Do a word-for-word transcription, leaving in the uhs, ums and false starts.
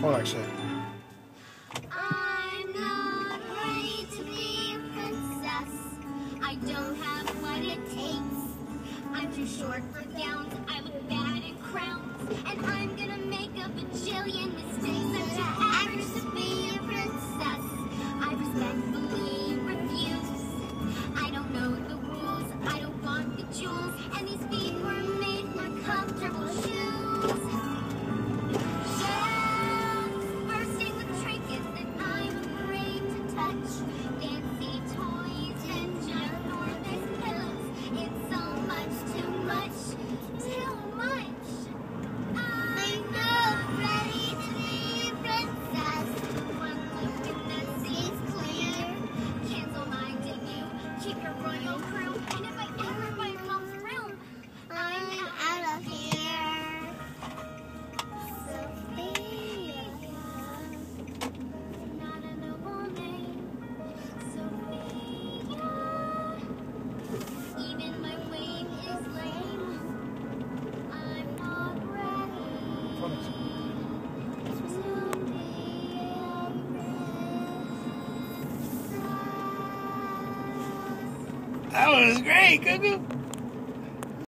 Hold on, actually. I'm not ready to be a princess. I don't have what it takes. I'm too short for gowns. I look bad in crowns. And I'm gonna make a bajillion mistakes. I'm too average to be a princess. I respectfully refuse. I don't know the rules. I don't want the jewels. And these feet were made for comfortable shoes. Shelves bursting with trinkets that I'm afraid to touch. Fancy toys and ginormous pillows. It's so much, too much, too much. I'm not ready to be a princess. One look and the sea's clear. Cancel my debut. Keep your royal crew. And if I ever buy your mom's room, I'm out of here. Sophia, not a noble name. Sophia, even my wave is lame. I'm not ready to be a princess. That was great, Cuckoo.